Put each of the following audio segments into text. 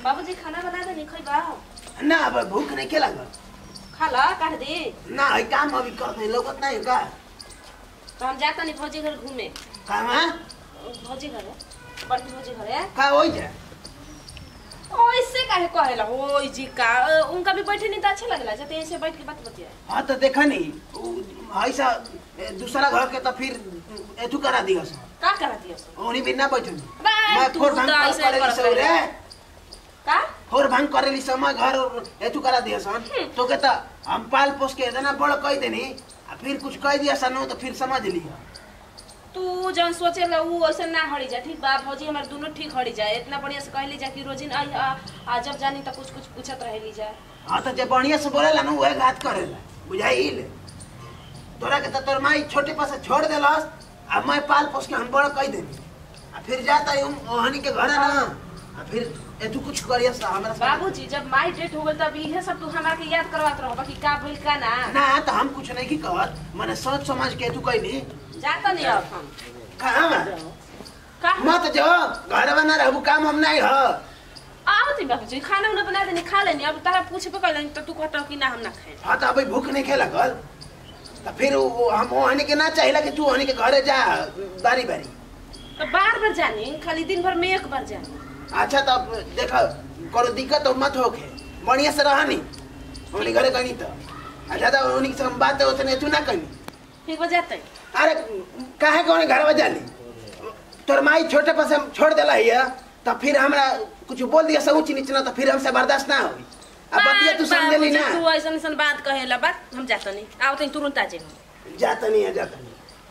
बाबूजी खाना बना दे नहीं खइबा ना अब भूख नहीं के लागल खा ला काट दे ना है काम अभी करते लोगत नहीं का तो हम जाता नहीं भौजी घर घूमे काम है भौजी घर है बड़की भौजी घर है का होई जाए ओइसे काहे कहेला ओइ जी का उनका भी बैठे नहीं तो अच्छा लगला जते ऐसे बैठ के बात बतिया हां तो देखा नहीं ऐसा दूसरा घर के तो फिर एथु करा दिया सो का करा दिया ओनी भी ना बैठन मैं फोर भांग करे सो रे का फोर भांग करे समय घर एथु करा दिया सन तो के त हम पाल पोस के इतना बड़ कह देनी फिर कुछ कह दिया सन तो फिर समझ लिया तू जन सोचेला उ ऐसे ना हड़ी जा ठीक बा भौजी हमर दोनों ठीक हड़ी जाए इतना बढ़िया से कहली जा कि रोजिन आ जब जानी त कुछ कुछ पूछत रहेली जा हां तो जे बढ़िया से बोलेला ना वह घात करेला बुझाइल तोरा के त तोर माई छोटे पास छोड़ देलस अब मैं पाल पोस के हम बड़ कह देनी आ फिर जाता हूं ओहनी के घर ना आ फिर एतु कुछ करिया सा हमरा बाबूजी जब माई डेट हो गेल तब इहे सब तू हमरा के याद करवात रहबा कि का भइल का ना ना तो हम कुछ नहीं की कहत माने सोच समझ के एतु कहनी जाता नहीं अब हम कहां का मत जो घर बना रहबू काम हम नहीं ह आवती बाबूजी खाना उना बना देनी खा लेनी अब तारा पूछे पे कहले त तू कहत कि ना हम ना खाए हां तो अभी भूख नहीं खेला कल तो फिर हम ओहनी के ना चाहिला कि तू ओहनी के घरे जा बारी बारी तो बार-बार जानी खाली दिन भर में एक बार जानी अच्छा तब देखो कोनो दिक्कत तो मत होके बढ़िया से रहनी ओनी घरे गनी तो अच्छा तो ओनी से हम बात होतने तू ना कनी ठीक हो जाते अरे काहे कोने घर में जाली तोर माई छोटे पर से छोड़ देला है तो फिर हमरा कुछ बोल दिया सब ऊंच नीच ना तो फिर हमसे बर्दाश्त ना होई अब बतिया तू समझली ना तू ऐसन ऐसन बात कहेला बात हम जाता नहीं आवत तुरंत आ जाए जाता नहीं है जाता नहीं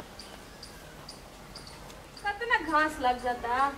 कितना घास लग जाता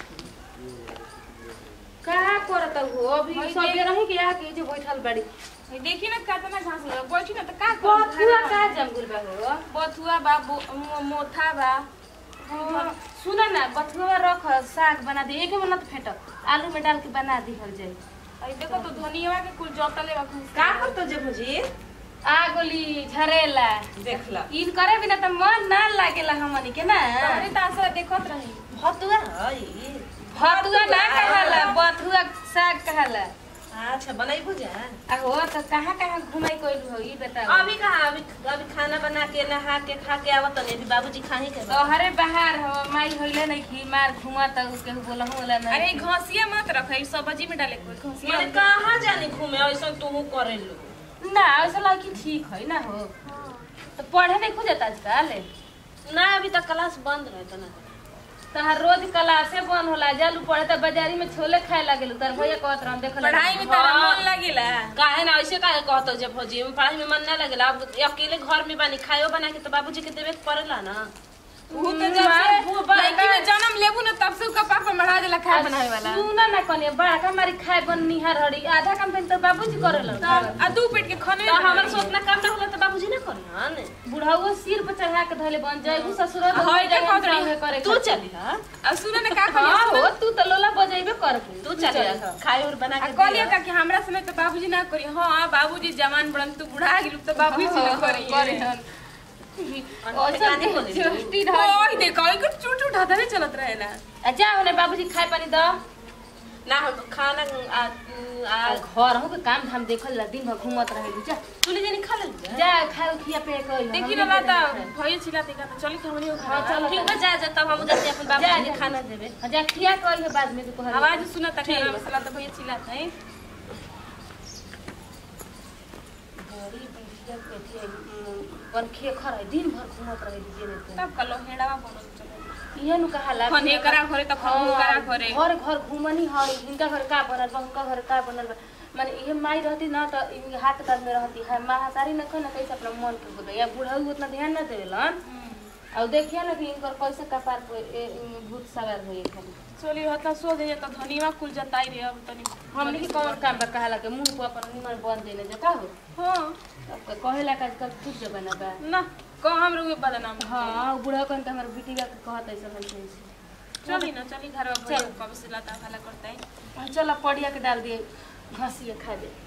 का करत हो अभी सब रही के आ के जे बैठल बड़ी देखी ना कितना घास लगा बैठी ना तो का बथुआ का जंगल बा हो बथुआ बा मोथा बा सुना ना बथुआ रख साग बना दे एक में न फेटक आलू में डाल के बना दी हल जाई आई देखो तो धनिया के कुल जोतले बा का करतो जे भुजी आगोली झरेला देखला इन करे बिना त मन ना लागेला हमनी के ना अरे तासा देखत रही भतुआ हई भतुआ ना कहला बथुआ साग कहला अच्छा बनाई भुजा आ हो त कहां घुमाई कोइल हो ई बताओ अभी खाना बना के नहा के खा के आवत नहीं बाबूजी खाही के तोहरे बाहर हो माई होइले नहीं खी मार घुमा त के बोलहु होला ना अरे घसिया मत रखै सब्जी में डाले कोई घसिया माने कहां जानी घूमे ऐसन तू करेलू ना ऐसा लागी ठीक है ना हो तो पढ़े नहीं खुजता आजकल ना अभी तक क्लास बंद रहता ना तहार रोज क्लासे बंद होला जालू पढ़े त बाजारी में छोले खाए लागेलू तर भैया कहत रहन देख पढ़ाई में तारा मन लागेला काहे ना ऐसे काहे कहतो जे भौजी में पढ़ाई में मन ना लागेला अब अकेले घर में बानी खायो बना के तो बाबूजी के देवे पड़ेला ना वो तो जब से लड़की में जन्म लेबू ना तब से का पापा बढ़ा देला खाए बनावे वाला सुना ना कने बड़ा का मारी खाए बन निहार हड़ी आधा काम तो बाबूजी करेला आ दू पेट के खाने तो हमर सोचना काम ना होला तो बाबूजी ना करहन बुढ़ाओ सिर पे चढ़ा के धले बन जाएगू ससुर होय के कहत करे तू चली हां आ सुना ना का कहियो हो तू तो लोला बजाइबे कर तू चली खाए और बना के कहलियो का कि हमरा समय तो बाबूजी ना करी हां बाबूजी जवान बड़न तू बुढ़ा गेलू तो बाबूजी ना करी ओए देखो एक चूट उठाता नहीं चलत रहेला अच्छा होने बाबूजी खाए पानी द ना हम खाना आ घर हो के काम धाम देखल ला दिन भर घूमत रहेलू जा तू ले जानी खा ले जा खाओ खिया पे कोई देखी ना ता भई छिला ते का चली के हमनी हां चलो ठीक बा जा तब हम जाते अपन बाबूजी के खाना देबे जा खिया कोई है बाद में तू कह आवाज सुना ता खाना मसाला तो भई छिला है बड़ी बिटिया के बन खे खरै दिन भर घुमत रहे जेने तब कलो हेड़ावा बनल चले इहे नु कहाला फने करा घरे त फने करा घरे घर घर घुमनी है इनका घर का बनल बा उनका घर का बनल बा माने इहे माई रहती ना त इन हाथ काट में रहती है महासारी न कना कैसे अपना मन के बोले या बुढ़ऊ उतना ध्यान न देवेलन और देखिए ना कि इनकर कैसे कपार पे भूत सवार होई खाली चली होता सो जे त धनीवा कुल जताई रे अब तनी हमनी के कौन काम बा कहाला के मुंह पे अपन निमन बन देने जता हो हां अब कहेला का आजकल कुछ जमाना बा ना को हम रुए बदनाम हां बुढ़ा कन त हमर बिटिया के कहत ऐसा नहीं चली ना चली घर में कब से लाता खाला करता है चल पड़िया के डाल दिए घसिए खा दे